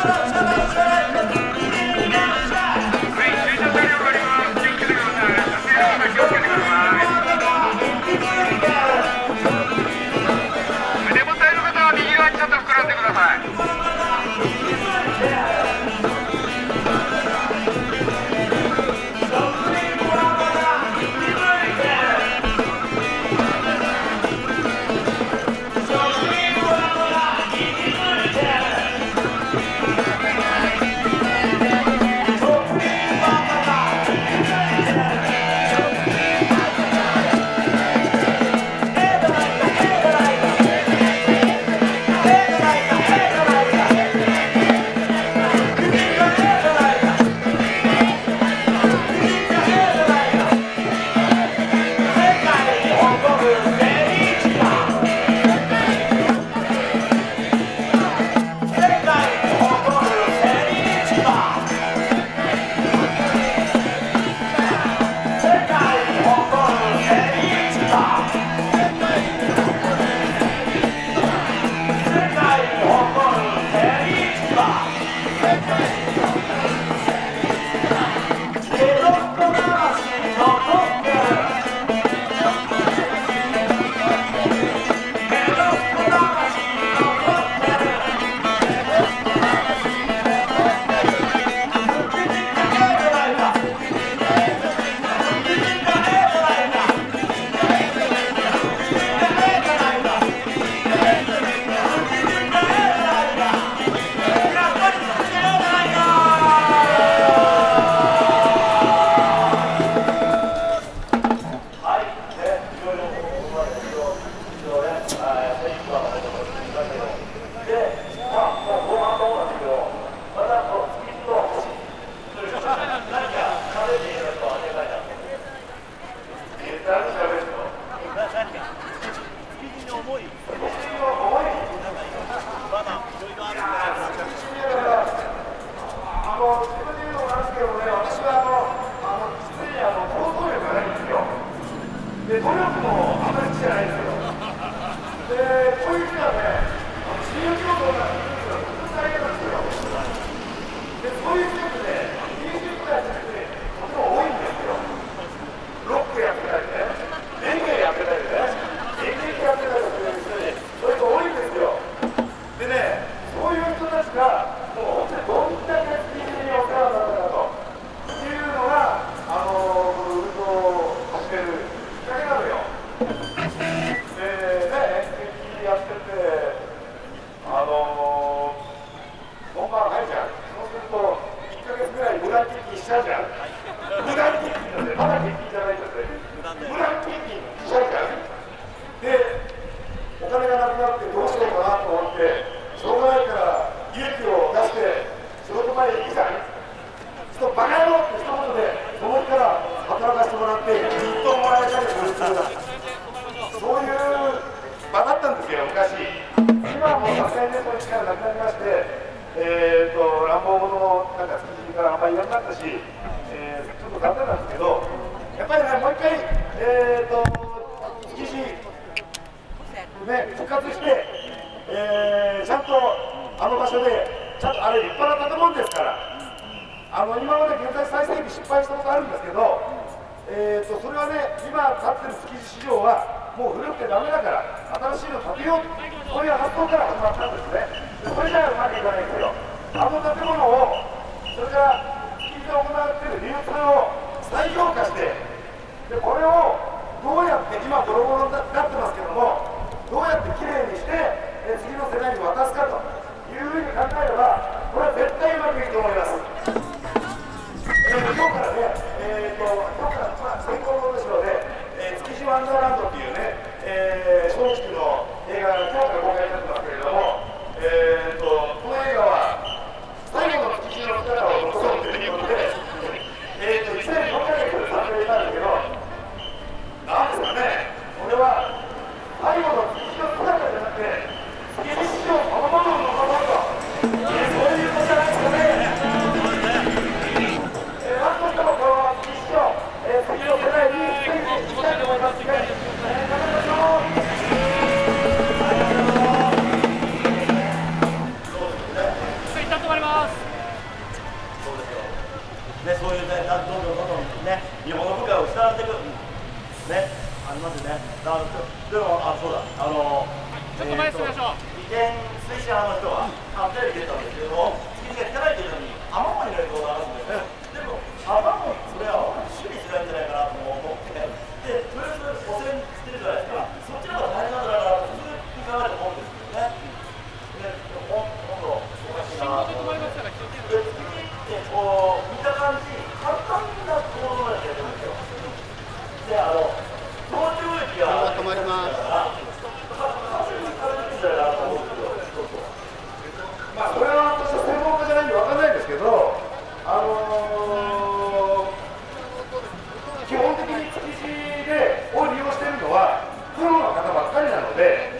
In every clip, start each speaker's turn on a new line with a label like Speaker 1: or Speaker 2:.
Speaker 1: 最後の月の姿じゃなくて、月日史上そのものを残そうと。 まります。
Speaker 2: そうですよ。ね、そういうね、どんどんね、日本の文化を失われていくね、ありますよね。でもそうだ、
Speaker 1: ちょっと前進みましょう。
Speaker 2: 移転推進派の人はテレビ出たんですけども、築地が汚いというのに雨漏りの影響があるんですね。でも雨漏りそれは修理するんじゃないかなと思って、でとりあえず汚染してるじゃないですか。そっちの方が大変なんじゃないかなと普通に考えると思うんですよね。で、今度おかしいな。
Speaker 1: 信号で止まりましたら気をつけて。
Speaker 2: 築地ってこう見た感じ簡単な構造なんですよ。で、東京駅が
Speaker 3: 止まります。
Speaker 4: まあこれは私は専門家じゃないんで分かんないんですけど、基本的に築地を利用しているのはプロの方ばっかりなので、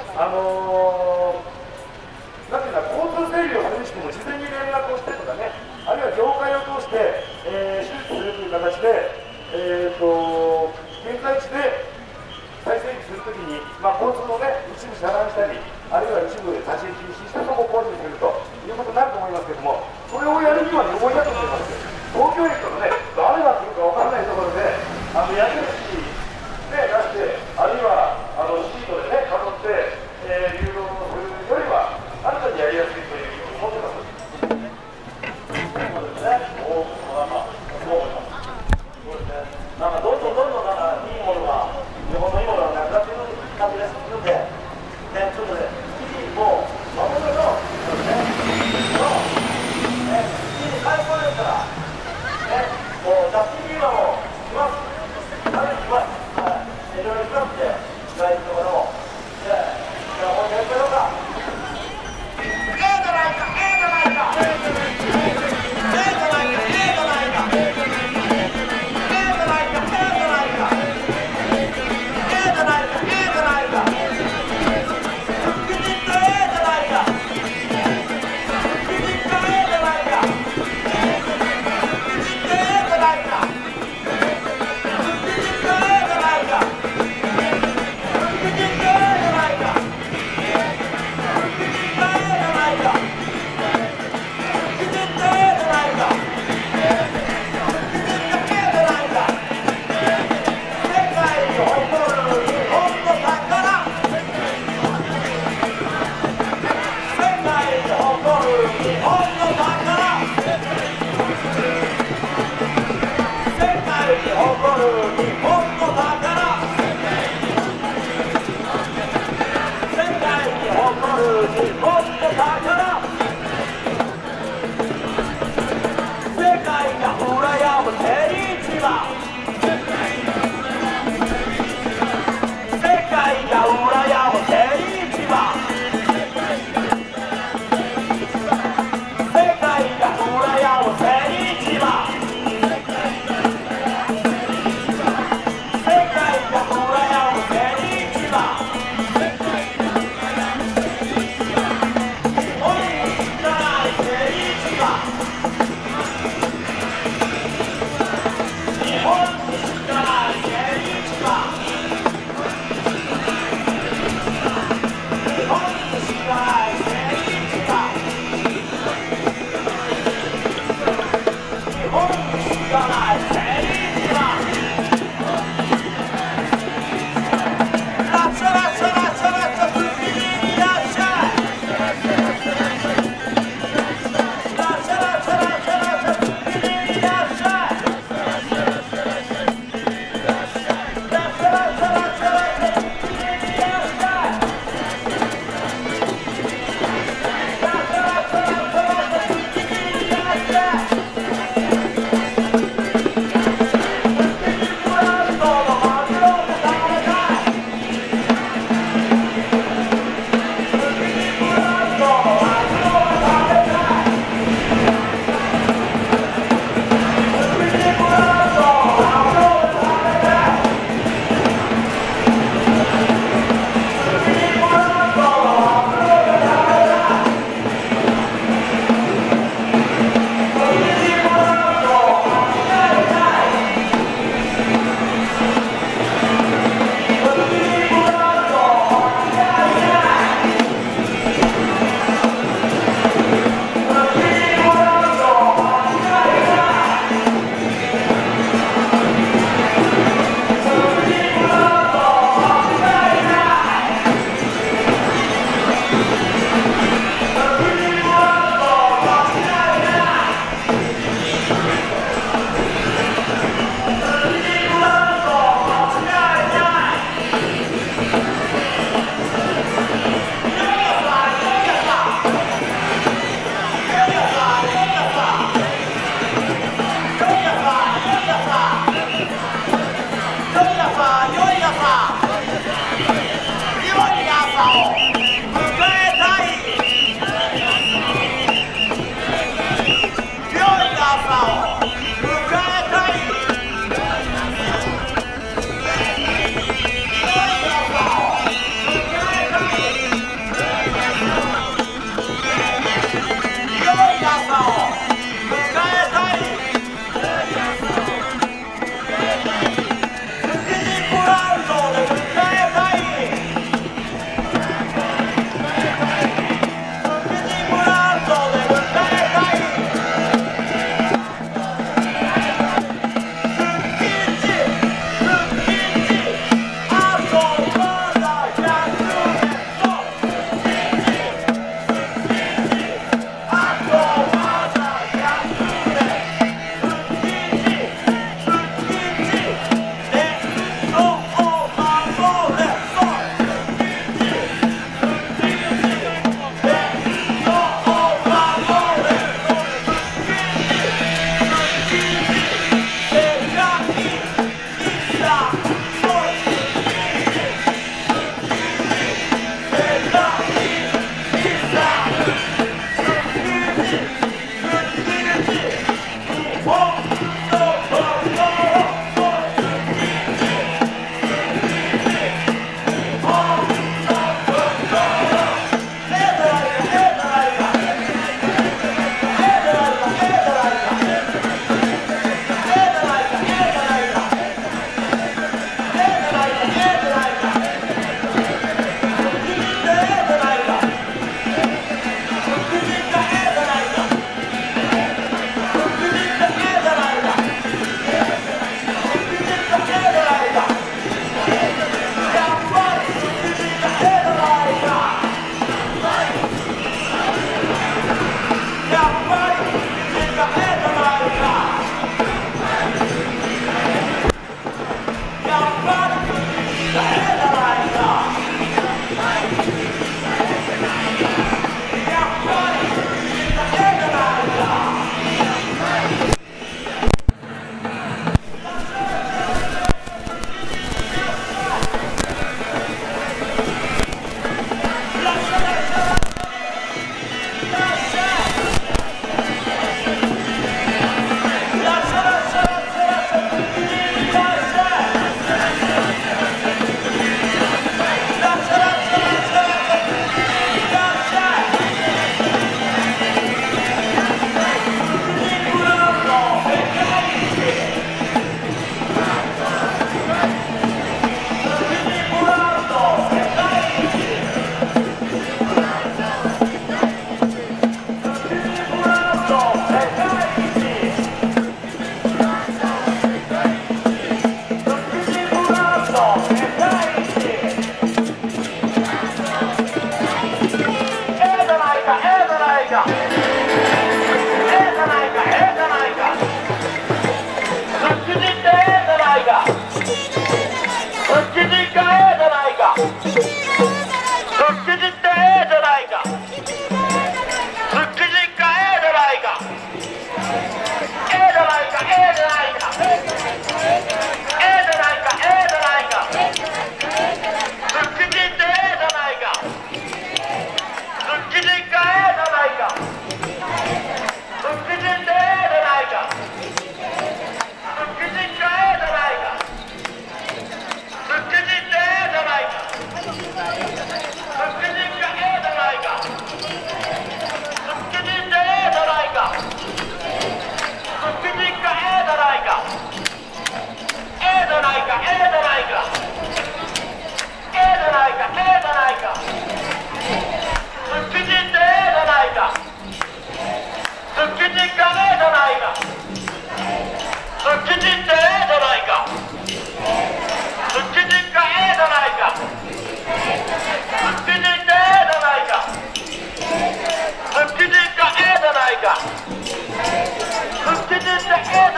Speaker 4: なんていうか交通整理をするにしても事前に連絡をしてとかね、あるいは業界を通して、周知するという形で、現在地で再整備するときに、交通のね、一部遮断したり、あるいは一部立ち入り禁止してそこを工事するということになると思いますけれども、それをやるには予防だと思います。東京駅とかね、誰が来るか分からないところで、矢印で出して、あるいはシートでね、囲って、誘導するよりは、ある程度やりやすいというふうに思ってます。そうですね。なんかどんどんなんかいいものが、日本のいいものがなくなっている感じがするので、ね、ちょっとね、築地も守りましょう。築地に最高ですから、ね、もうジャスティン・ビーバーも来ます。あれ来ます。いろいろ来ますんで、意外なところも。じゃあもうやりましょうか。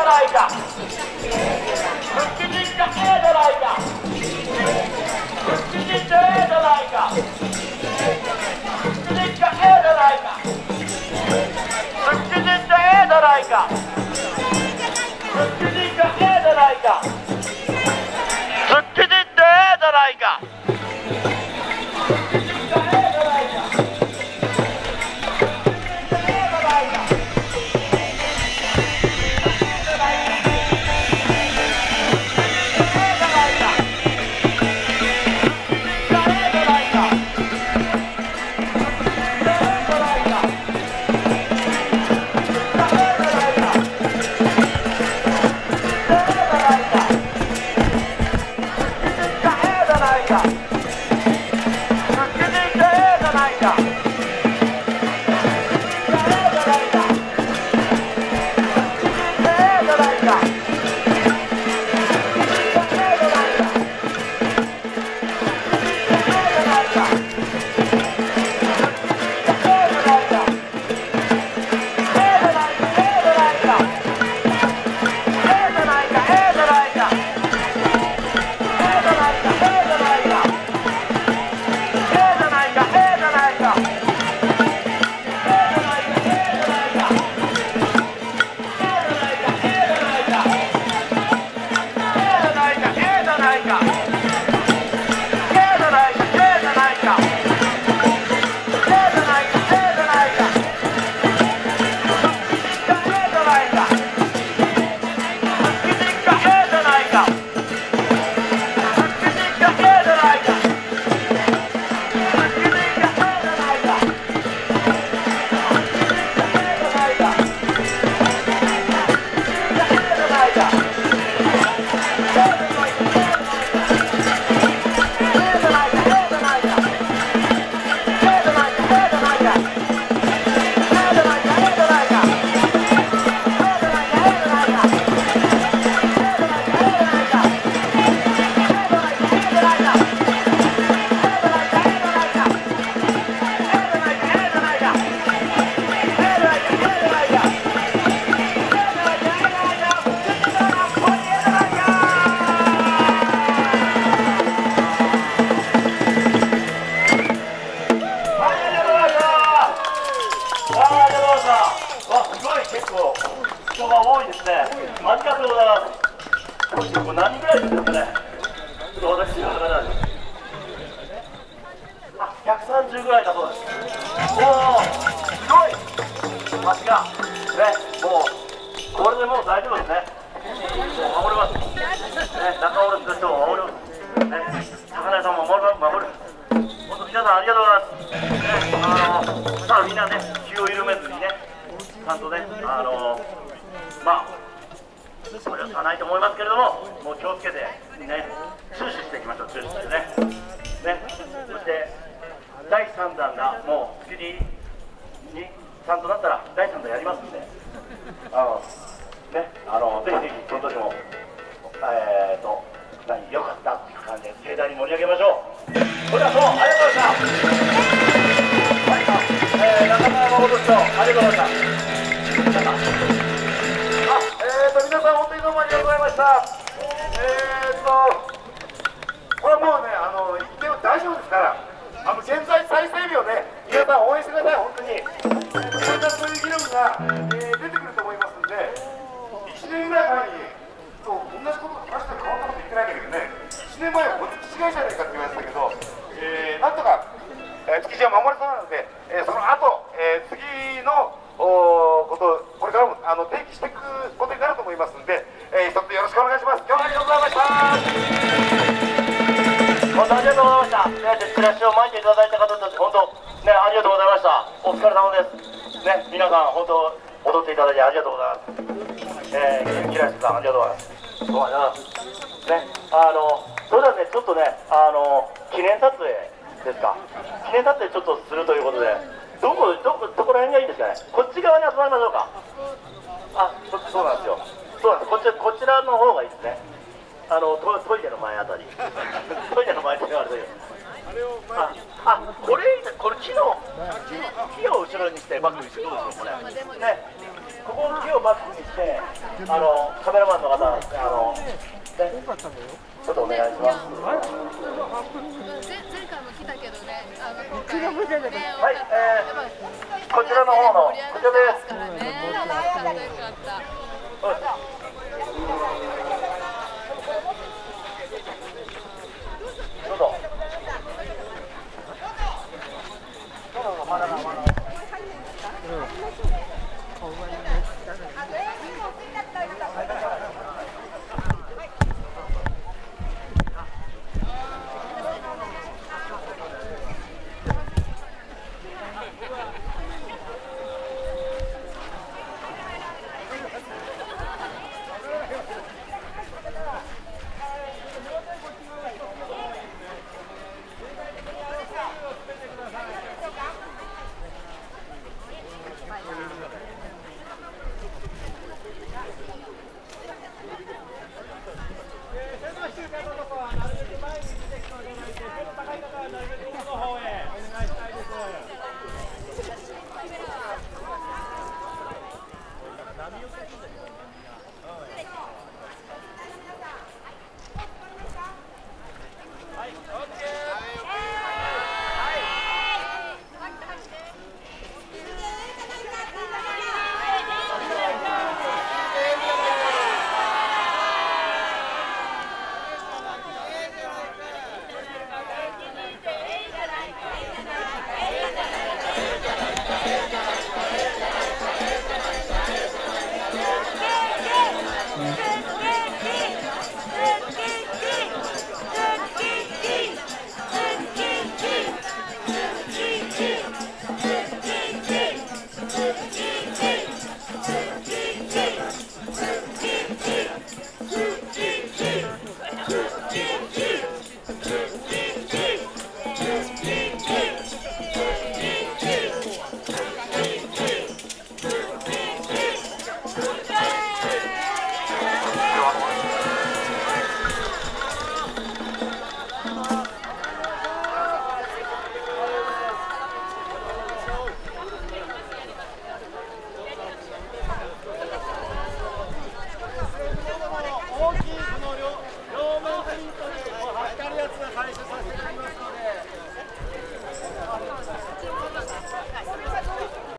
Speaker 2: ないか。復帰実家 A じゃないか。復帰実家 A じゃないか。復帰実家 A じゃないか。復帰実家 A じゃないか。復帰実家 A じゃないか。復帰実家 A じゃないか。人が多いですね。ありがとうございます。これ何人ぐらいですかね。ちょっと私の方です。130ぐらいだそうです。おお、広い。街がね、もうこれでもう大丈夫ですね。守れます。ね、中卸の人も守る。ね、魚屋さんも守る。本当皆さんありがとうございます。ね、さあみんなね、気を緩めずにね、ちゃんとね、まあ、それはないと思いますけれども、もう気をつけて、ね、注視していきましょう、注視してね。ね、そして、第3弾がもう、月にちゃんとなったら、第3弾やりますんで、ね、ぜひぜひ、今年も、よかったっていう感じで、盛大に盛り上げましょう。それでは、ありがとうございました。はい、中村誠市長、ありがとうございました。皆さん本当にどうもありがとうございました。これはもうね、言っても大丈夫ですから、現在再生日をね、皆さん応援してください、本当に。またそういう議論が、出てくると思いますんで、1年ぐらい前に、同じこと、確かに変わったこと言ってないんだけどね、1年前は本当に違いじゃないかって言われてたけど、なんとか、築地は守れそうなので、その後、次のことこれからも提起していくことになると思いますので、一つよろしくお願いします。今日はありがとうございました。本当ありがとうございました。ね、チラシを巻いていただいた方たち、本当ね、ありがとうございました。お疲れ様です。ね、皆さん本当踊っていただいてありがとうございます。キラシさんありがとうございます。そうだな。ね、それではね、ちょっとね、記念撮影ですか。記念撮影ちょっとするということで。どこら辺がいいですかね。こっち側に集まりましょうか。そうなんですよ。そうなんです。こちらの方がいいですね。トイレの前あたり。トイレの前って言われてる。これ木を後ろにしてバックにしてどうでしょうこれ。ね。 ここの木をマックにしてカメラマンの方ね、ちょっとお願いします。
Speaker 3: 前回も来たけどね、今回ね、
Speaker 2: はい、こちらの方のこちらです。
Speaker 3: からね、よかった。
Speaker 2: どうぞ。波を